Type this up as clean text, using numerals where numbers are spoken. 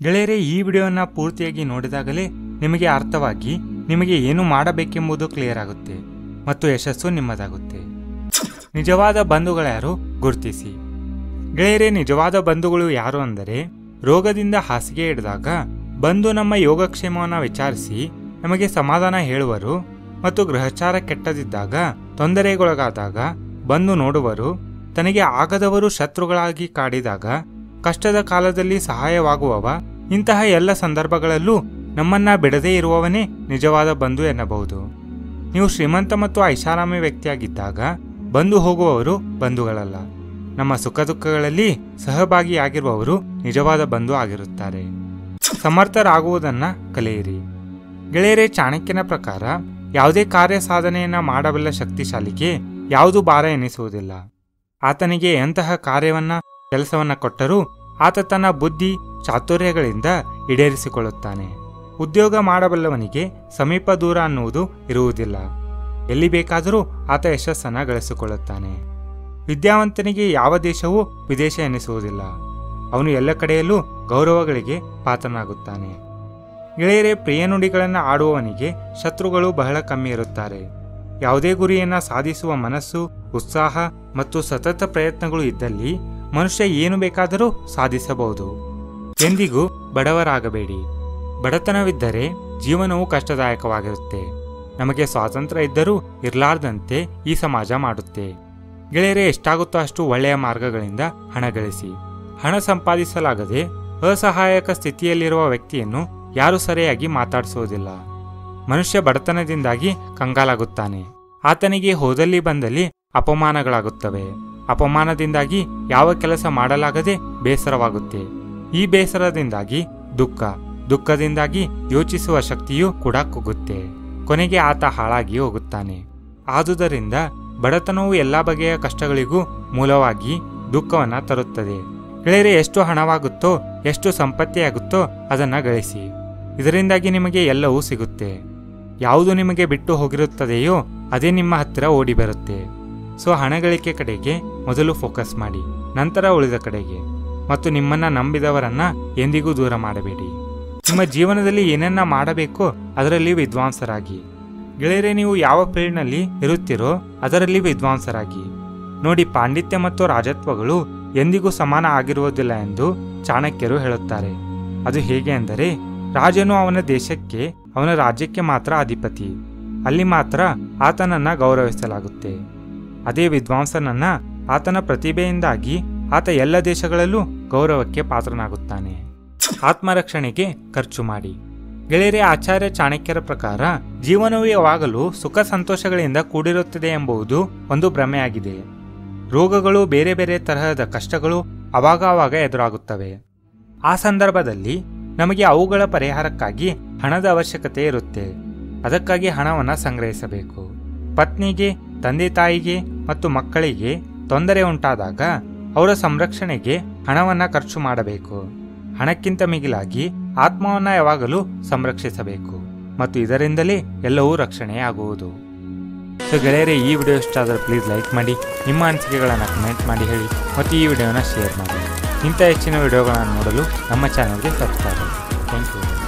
ಗೆಳೆಯರೇ, ಈ ವಿಡಿಯೋನ ಪೂರ್ತಿಯಾಗಿ ನೋಡಿದಾಗಲೇ ನಿಮಗೆ ಅರ್ಥವಾಗಿ ನಿಮಗೆ ಏನು ಮಾಡಬೇಕೆಂಬುದು ಕ್ಲಿಯರ್ ಆಗುತ್ತೆ ಮತ್ತು ಯಶಸ್ಸು ನಿಮ್ಮದಾಗುತ್ತೆ. ನಿಜವಾದ ಬಂಧುಗಳ್ಯಾರು ಗುರುತಿಸಿ. ಗೆಳೆಯರೇ, ನಿಜವಾದ ಬಂಧುಗಳು ಯಾರು ಅಂದರೆ, ರೋಗದಿಂದ ಹಾಸಿಗೆ ಹಿಡಿದಾಗ ಬಂದು ನಮ್ಮ ಯೋಗಕ್ಷೇಮವನ್ನು ವಿಚಾರಿಸಿ ನಮಗೆ ಸಮಾಧಾನ ಹೇಳುವರು ಮತ್ತು ಗ್ರಹಚಾರ ಕೆಟ್ಟದಿದ್ದಾಗ ತೊಂದರೆಗೊಳಗಾದಾಗ ಬಂದು ನೋಡುವರು. ತನಗೆ ಆಗದವರು ಶತ್ರುಗಳಾಗಿ ಕಾಡಿದಾಗ ಕಷ್ಟದ ಕಾಲದಲ್ಲಿ ಸಹಾಯವಾಗುವವ. ಇಂತಹ ಎಲ್ಲ ಸಂದರ್ಭಗಳಲ್ಲೂ ನಮ್ಮನ್ನ ಬಿಡದೇ ಇರುವವನೇ ನಿಜವಾದ ಬಂಧು ಎನ್ನಬಹುದು. ನೀವು ಶ್ರೀಮಂತ ಮತ್ತು ಐಷಾರಾಮಿ ವ್ಯಕ್ತಿಯಾಗಿದ್ದಾಗ ಬಂದು ಹೋಗುವವರು ಬಂಧುಗಳಲ್ಲ. ನಮ್ಮ ಸುಖ ದುಃಖಗಳಲ್ಲಿ ಸಹಭಾಗಿಯಾಗಿರುವವರು ನಿಜವಾದ ಬಂಧು ಆಗಿರುತ್ತಾರೆ. ಸಮರ್ಥರಾಗುವುದನ್ನ ಕಲಿಯಿರಿ. ಗೆಳೆಯರೇ, ಚಾಣಕ್ಯನ ಪ್ರಕಾರ ಯಾವುದೇ ಕಾರ್ಯ ಸಾಧನೆಯನ್ನ ಮಾಡಬಲ್ಲ ಶಕ್ತಿಶಾಲಿಗೆ ಯಾವುದು ಭಾರ ಎನಿಸುವುದಿಲ್ಲ. ಆತನಿಗೆ ಎಂತಹ ಕೆಲಸವನ್ನ ಕೊಟ್ಟರೂ ಆತ ತನ್ನ ಬುದ್ಧಿ ಚಾತುರ್ಯಗಳಿಂದ ಈಡೇರಿಸಿಕೊಳ್ಳುತ್ತಾನೆ. ಉದ್ಯೋಗ ಮಾಡಬಲ್ಲವನಿಗೆ ಸಮೀಪ ದೂರ ಅನ್ನುವುದು ಇರುವುದಿಲ್ಲ. ಎಲ್ಲಿ ಬೇಕಾದರೂ ಆತ ಯಶಸ್ಸನ್ನ ಗಳಿಸಿಕೊಳ್ಳುತ್ತಾನೆ. ವಿದ್ಯಾವಂತನಿಗೆ ಯಾವ ದೇಶವೂ ವಿದೇಶ ಎನಿಸುವುದಿಲ್ಲ. ಅವನು ಎಲ್ಲ ಕಡೆಯಲ್ಲೂ ಗೌರವಗಳಿಗೆ ಪಾತ್ರನಾಗುತ್ತಾನೆ. ಗೆಳೆಯರೇ, ಪ್ರಿಯ ನುಡಿಗಳನ್ನು ಆಡುವವನಿಗೆ ಶತ್ರುಗಳು ಬಹಳ ಕಮ್ಮಿ ಇರುತ್ತಾರೆ. ಯಾವುದೇ ಗುರಿಯನ್ನ ಸಾಧಿಸುವ ಮನಸ್ಸು, ಉತ್ಸಾಹ ಮತ್ತು ಸತತ ಪ್ರಯತ್ನಗಳು ಇದ್ದಲ್ಲಿ ಮನುಷ್ಯ ಏನು ಬೇಕಾದರೂ ಸಾಧಿಸಬಹುದು. ಎಂದಿಗೂ ಬಡವರಾಗಬೇಡಿ. ಬಡತನವಿದ್ದರೆ ಜೀವನವು ಕಷ್ಟದಾಯಕವಾಗಿರುತ್ತೆ. ನಮಗೆ ಸ್ವಾತಂತ್ರ್ಯ ಇದ್ದರೂ ಇರಲಾರ್ದಂತೆ ಈ ಸಮಾಜ ಮಾಡುತ್ತೆ. ಗೆಳೆಯರೇ, ಎಷ್ಟಾಗುತ್ತೋ ಅಷ್ಟು ಒಳ್ಳೆಯ ಮಾರ್ಗಗಳಿಂದ ಹಣ ಗಳಿಸಿ. ಹಣ ಸಂಪಾದಿಸಲಾಗದೆ ಅಸಹಾಯಕ ಸ್ಥಿತಿಯಲ್ಲಿರುವ ವ್ಯಕ್ತಿಯನ್ನು ಯಾರೂ ಸರಿಯಾಗಿ ಮಾತಾಡಿಸುವುದಿಲ್ಲ. ಮನುಷ್ಯ ಬಡತನದಿಂದಾಗಿ ಕಂಗಾಲಾಗುತ್ತಾನೆ. ಆತನಿಗೆ ಹೋದಲ್ಲಿ ಬಂದಲ್ಲಿ ಅಪಮಾನಗಳಾಗುತ್ತವೆ. ಅಪಮಾನದಿಂದಾಗಿ ಯಾವ ಕೆಲಸ ಮಾಡಲಾಗದೆ ಬೇಸರವಾಗುತ್ತೆ. ಈ ಬೇಸರದಿಂದಾಗಿ ದುಃಖದಿಂದಾಗಿ ಯೋಚಿಸುವ ಶಕ್ತಿಯೂ ಕೂಡ ಕುಗ್ಗುತ್ತೆ. ಕೊನೆಗೆ ಆತ ಹಾಳಾಗಿ ಹೋಗುತ್ತಾನೆ. ಆದುದರಿಂದ ಬಡತನವು ಎಲ್ಲ ಬಗೆಯ ಕಷ್ಟಗಳಿಗೂ ಮೂಲವಾಗಿ ದುಃಖವನ್ನ ತರುತ್ತದೆ. ಗೆಳೆಯರೆ, ಎಷ್ಟು ಹಣವಾಗುತ್ತೋ, ಎಷ್ಟು ಸಂಪತ್ತಿಯಾಗುತ್ತೋ ಅದನ್ನ ಗಳಿಸಿ. ಇದರಿಂದಾಗಿ ನಿಮಗೆ ಎಲ್ಲವೂ ಸಿಗುತ್ತೆ. ಯಾವುದು ನಿಮಗೆ ಬಿಟ್ಟು ಹೋಗಿರುತ್ತದೆಯೋ ಅದೇ ನಿಮ್ಮ ಹತ್ತಿರ ಓಡಿ ಬರುತ್ತೆ. ಸೊ ಹಣ ಗಳಿಕೆ ಕಡೆಗೆ ಮೊದಲು ಫೋಕಸ್ ಮಾಡಿ, ನಂತರ ಉಳಿದ ಕಡೆಗೆ. ಮತ್ತು ನಿಮ್ಮನ್ನ ನಂಬಿದವರನ್ನ ಎಂದಿಗೂ ದೂರ ಮಾಡಬೇಡಿ. ನಿಮ್ಮ ಜೀವನದಲ್ಲಿ ಏನನ್ನ ಮಾಡಬೇಕೋ ಅದರಲ್ಲಿ ವಿದ್ವಾಂಸರಾಗಿ. ಗೆಳೆಯರೆ, ನೀವು ಯಾವ ಫೀಲ್ಡ್ನಲ್ಲಿ ಇರುತ್ತೀರೋ ಅದರಲ್ಲಿ ವಿದ್ವಾಂಸರಾಗಿ. ನೋಡಿ, ಪಾಂಡಿತ್ಯ ಮತ್ತು ರಾಜತ್ವಗಳು ಎಂದಿಗೂ ಸಮಾನ ಆಗಿರುವುದಿಲ್ಲ ಎಂದು ಚಾಣಕ್ಯರು ಹೇಳುತ್ತಾರೆ. ಅದು ಹೇಗೆ ಅಂದರೆ, ರಾಜನು ಅವನ ದೇಶಕ್ಕೆ, ಅವನ ರಾಜ್ಯಕ್ಕೆ ಮಾತ್ರ ಅಧಿಪತಿ. ಅಲ್ಲಿ ಮಾತ್ರ ಆತನನ್ನ ಗೌರವಿಸಲಾಗುತ್ತೆ. ಅದೇ ವಿದ್ವಾಂಸನನ್ನ ಆತನ ಪ್ರತಿಭೆಯಿಂದಾಗಿ ಆತ ಎಲ್ಲ ದೇಶಗಳಲ್ಲೂ ಗೌರವಕ್ಕೆ ಪಾತ್ರನಾಗುತ್ತಾನೆ. ಆತ್ಮರಕ್ಷಣೆಗೆ ಖರ್ಚು ಮಾಡಿ. ಗೆಳೆಯರೇ, ಆಚಾರ್ಯ ಚಾಣಕ್ಯರ ಪ್ರಕಾರ ಜೀವನವು ಯಾವಾಗಲೂ ಸುಖ ಸಂತೋಷಗಳಿಂದ ಕೂಡಿರುತ್ತದೆ ಎಂಬುದು ಒಂದು ಭ್ರಮೆಯಾಗಿದೆ. ರೋಗಗಳು, ಬೇರೆ ಬೇರೆ ತರಹದ ಕಷ್ಟಗಳು ಅವಾಗ ಎದುರಾಗುತ್ತವೆ. ಆ ಸಂದರ್ಭದಲ್ಲಿ ನಮಗೆ ಅವುಗಳ ಪರಿಹಾರಕ್ಕಾಗಿ ಹಣದ ಅವಶ್ಯಕತೆ ಇರುತ್ತೆ. ಅದಕ್ಕಾಗಿ ಹಣವನ್ನು ಸಂಗ್ರಹಿಸಬೇಕು. ಪತ್ನಿಗೆ, ತಂದೆ ತಾಯಿಗೆ ಮತ್ತು ಮಕ್ಕಳಿಗೆ ತೊಂದರೆ ಉಂಟಾದಾಗ ಅವರ ಸಂರಕ್ಷಣೆಗೆ ಹಣವನ್ನು ಖರ್ಚು ಮಾಡಬೇಕು. ಹಣಕ್ಕಿಂತ ಮಿಗಿಲಾಗಿ ಆತ್ಮವನ್ನ ಯಾವಾಗಲೂ ಸಂರಕ್ಷಿಸಬೇಕು ಮತ್ತು ಇದರಿಂದಲೇ ಎಲ್ಲವೂ ರಕ್ಷಣೆಯಾಗುವುದು. ಸೊ ಗೆಳೆಯರೇ, ಈ ವಿಡಿಯೋ ಇಷ್ಟ ಆದರೆ ಪ್ಲೀಸ್ ಲೈಕ್ ಮಾಡಿ, ನಿಮ್ಮ ಅನಿಸಿಕೆಗಳನ್ನು ಕಮೆಂಟ್ ಮಾಡಿ ಹೇಳಿ ಮತ್ತು ಈ ವಿಡಿಯೋನ ಶೇರ್ ಮಾಡಿ. ಇಂಥ ಹೆಚ್ಚಿನ ವಿಡಿಯೋಗಳನ್ನು ನೋಡಲು ನಮ್ಮ ಚಾನಲ್ಗೆ ಸಬ್ಸ್ಕ್ರೈಬ್ ಮಾಡಿ. Thank you.